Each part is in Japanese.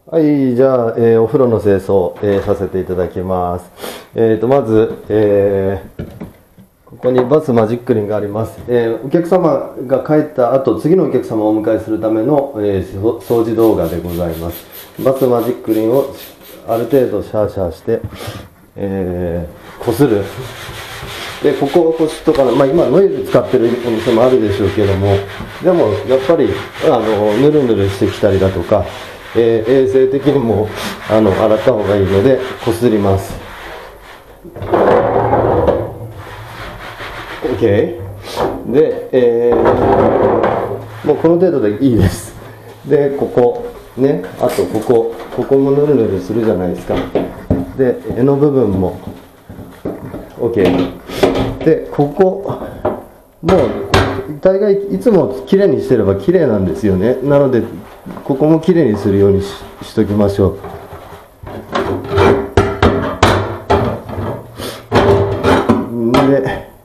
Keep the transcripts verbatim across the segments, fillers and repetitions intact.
はい、じゃあ、えーお風呂の清掃、えーさせていただきます。えーと、まず、えーここにバスマジックリンがあります。えーお客様が帰った後、次のお客様をお迎えするための、えーそ掃除動画でございます。バスマジックリンをある程度シャーシャーして、えー、こする。で、ここをこすとか、まあ今ノイズ使ってるお店もあるでしょうけども、でもやっぱり、あの、ぬるぬるしてきたりだとか、えー衛生的にもあの洗った方がいいのでこすります。 OK で、えー、もうこの程度でいいです。でここね、あとここここもぬるぬるするじゃないですか。で柄の部分も OK で、ここもう大概いつもきれいにしてればきれいなんですよね。なのでここもきれいにするように し, しときましょう。で、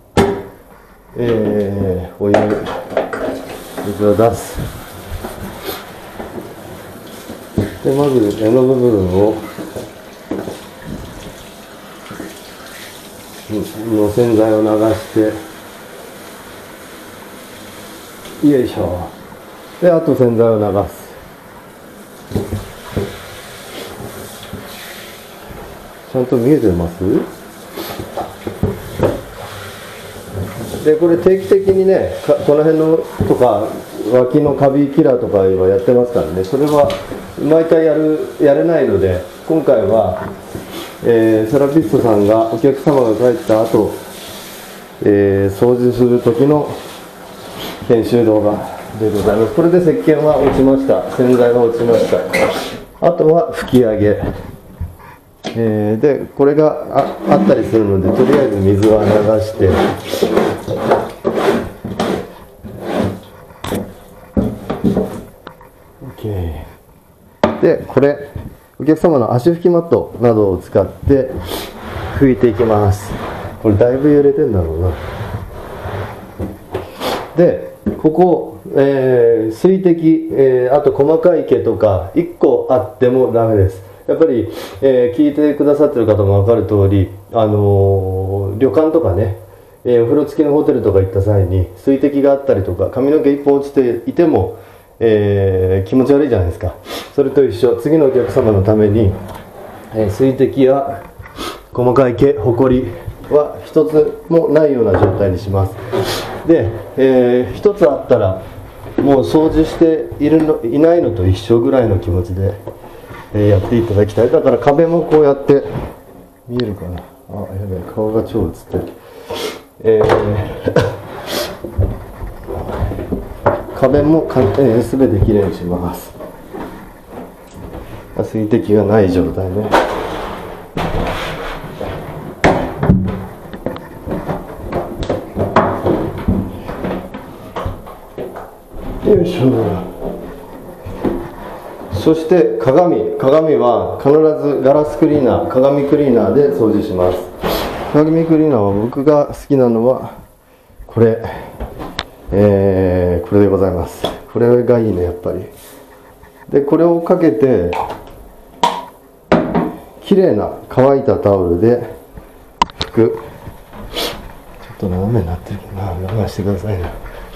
えー、お湯水を出す。でまず柄の部分をの洗剤を流してよいしょ。であと洗剤を流す。ちゃんと見えてます？でこれ定期的にね、この辺のとか脇のカビキラーとかはやってますからね。それは毎回やるやれないので、今回は、えー、セラピストさんがお客様が帰った後、えー、掃除する時の編集動画でございます。これで石鹸は落ちました。洗剤は落ちました。あとは拭き上げ、えー、でこれが あ, あったりするので、とりあえず水は流して、OK でこれお客様の足拭きマットなどを使って拭いていきます。これだいぶ揺れてんだろうな。でここ、えー、水滴、えー、あと細かい毛とかいっこあってもダメです。やっぱり、えー、聞いてくださってる方も分かる通り、あのー、旅館とかね、えー、お風呂付きのホテルとか行った際に水滴があったりとか髪の毛いっぽん落ちていても、えー、気持ち悪いじゃないですか。それと一緒、次のお客様のために、えー、水滴や細かい毛、ほこりは一つもないような状態にします。で、えー、一つあったらもう掃除しているのいないのと一緒ぐらいの気持ちで、えー、やっていただきたい。だから壁もこうやって見えるかな。あ、やばい、顔が超映ってる。えー壁もか、えー、全てきれいにします。水滴がない状態ね。よいしょ。そして鏡鏡は必ずガラスクリーナー、鏡クリーナーで掃除します。鏡クリーナーは僕が好きなのはこれ、えー、これでございます。これがいいね、やっぱり。でこれをかけてきれいな乾いたタオルで拭く。ちょっと斜めになってるけどな、我慢してくださいね。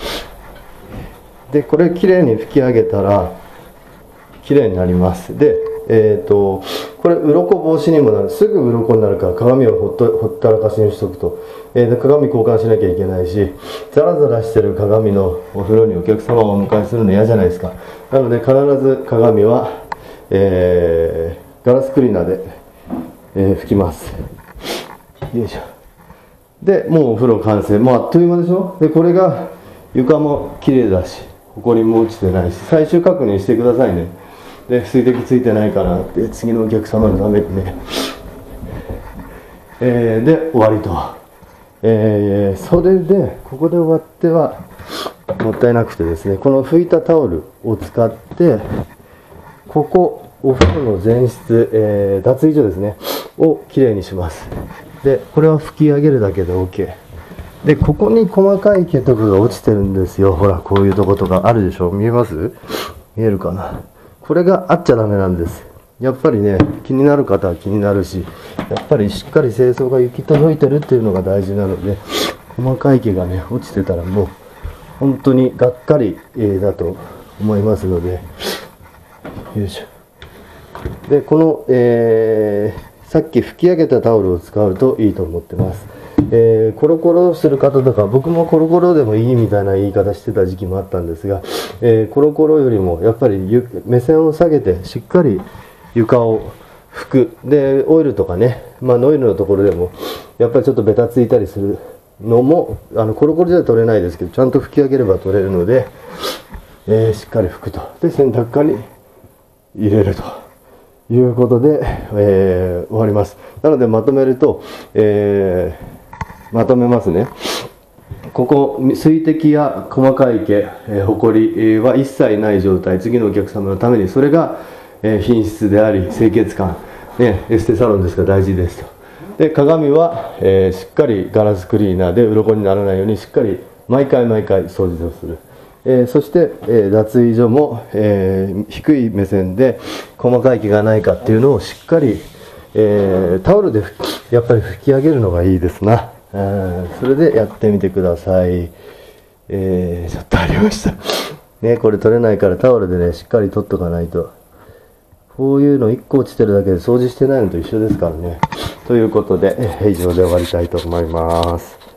でこれきれいに拭き上げたらきれいになります。でえーとこれ鱗防止にもなる。すぐ鱗になるから鏡をほっとほったらかしにしとくと、えー、で鏡交換しなきゃいけないし、ザラザラしてる鏡のお風呂にお客様をお迎えするの嫌じゃないですか。なので必ず鏡は、えー、ガラスクリーナーで、えー、拭きます。よいしょ。でもうお風呂完成。もうあっという間でしょ。でこれが床も綺麗だし、ほこりも落ちてないし、最終確認してくださいね。で水滴ついてないかなって次のお客様のためにね、えー、で終わりと、えー、それでここで終わってはもったいなくてですね、この拭いたタオルを使ってここお風呂の前室、えー、脱衣所ですねをきれいにします。でこれは拭き上げるだけで OK で、ここに細かい毛とかが落ちてるんですよ。ほらこういうとことかあるでしょ。見えます？見えるかな。これがあっちゃダメなんです。 やっぱりね、気になる方は気になるし、やっぱりしっかり清掃が行き届いてるっていうのが大事なので、細かい毛がね落ちてたらもう本当にがっかり、えー、だと思いますので、よいしょ。でこの、えー、さっき拭き上げたタオルを使うといいと思ってます。えー、コロコロする方とか、僕もコロコロでもいいみたいな言い方してた時期もあったんですが、えー、コロコロよりもやっぱり目線を下げてしっかり床を拭く。でオイルとかね、まあ、ノイルのところでもやっぱりちょっとベタついたりするのも、あのコロコロじゃ取れないですけど、ちゃんと拭き上げれば取れるので、えー、しっかり拭くと。で洗濯機に入れるということで、えー、終わります。なのでまとめると、えー、まとめますね。ここ水滴や細かい毛、えー、ほこりは一切ない状態、次のお客様のために、それが、えー、品質であり清潔感、ね、エステサロンですから大事ですと。で鏡は、えー、しっかりガラスクリーナーで鱗にならないようにしっかり毎回毎回掃除をする。えー、そして、えー、脱衣所も、えー、低い目線で細かい毛がないかっていうのをしっかり、えー、タオルでやっぱり拭き上げるのがいいですな。それでやってみてください。えー、ちょっとありましたね。これ取れないからタオルでねしっかり取っとかないと、こういうのいっこ落ちてるだけで掃除してないのと一緒ですからね。ということで以上で終わりたいと思います。